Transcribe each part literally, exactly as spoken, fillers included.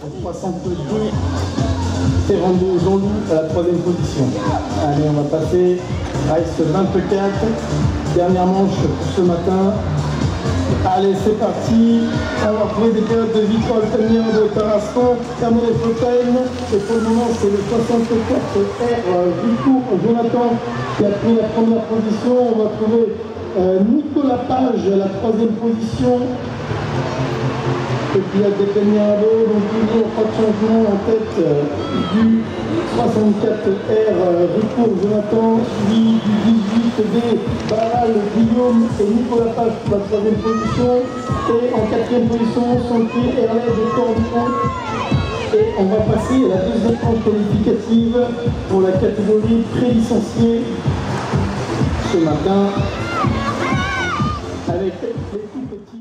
soixante-deux, quarante-deux Jean-Loup à la troisième position. Allez, on va passer race vingt-quatre, dernière manche pour ce matin. Allez, c'est parti. On va trouver des pilotes de Vitrolles, Camille de Tarascon, Cameron et Fontaine. Et pour le moment, c'est le soixante-quatre R Vicourt Jonathan qui a pris la première position. On va trouver euh, Nicolas Page à la troisième position. Le pilote de Peñarado, donc toujours pas de changement en tête euh, du soixante-quatre R Vicourt Jonathan, suivi du dix-huit D Barral, Guillaume et Nicolas Page pour la troisième position. Et en quatrième position, Santé Herlet de Cordon. Et on va passer à la deuxième tranche qualificative pour la catégorie pré-licenciée ce matin avec les tout petits.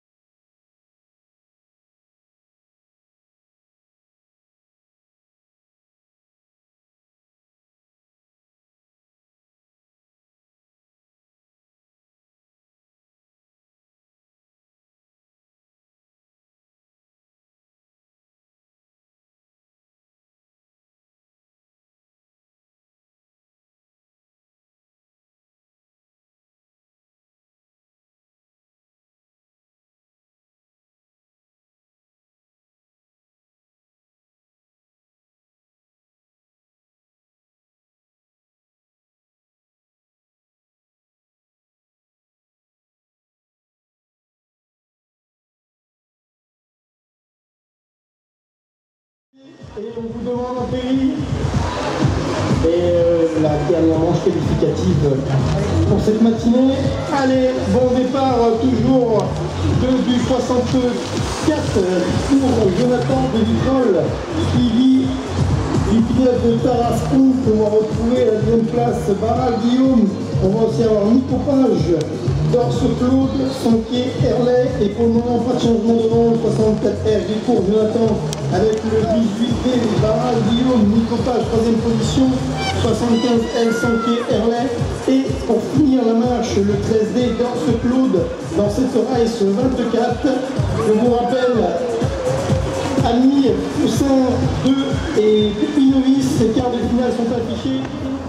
Et on vous demande un pays. Et euh, la dernière manche qualificative pour cette matinée. Allez, bon départ toujours de, du soixante-quatre pour Jonathan de Vitrolles, suivi du pilote de Tarascon. On va retrouver la deuxième place Barral Guillaume. On va aussi avoir Nico Page, Dorse Claude, Sanquier, Herlet. Et pour le moment, pas de changement de nom. soixante-quatre R Vicourt Jonathan avec le dix-huit D Barral Guillaume, Nico Page, troisième position. soixante-quinze L Sanquier, Herlet. Et pour finir la marche, le treize D Dorse Claude dans cette race vingt-quatre. Je vous rappelle, Ami, Poussin deux et Pupinovis, les quarts de finale sont affichés.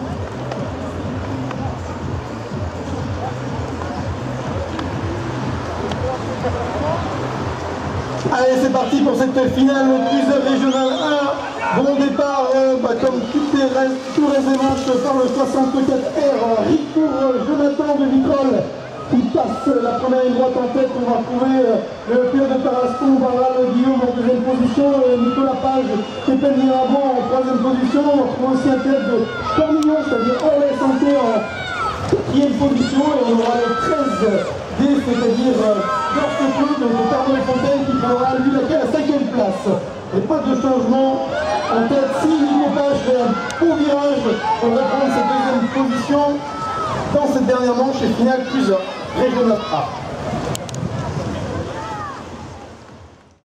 Allez, c'est parti pour cette finale Cruiser Régional un. Bon départ, euh, bah, comme toutes les restes, tous les manches par le soixante-quatre R Vicourt Jonathan de Vitrolles. Il passe la première ligne droite en tête. On va retrouver euh, le pilote de Tarascon, Barral Guillaume en deuxième position, euh, Nicolas Page et Peñarado en troisième position. On va retrouver aussi un pilote de Cormillon, c'est-à-dire Orlais Santé en quatrième position. Et on aura le treize D, c'est-à-dire Dorse Claude de Cameron et Fontaine qui prendra lui la cinquième place. Et pas de changement en tête. Si Nicolas Page fait un beau virage, on va prendre cette deuxième position dans cette dernière manche et finale Cruiser Régional A.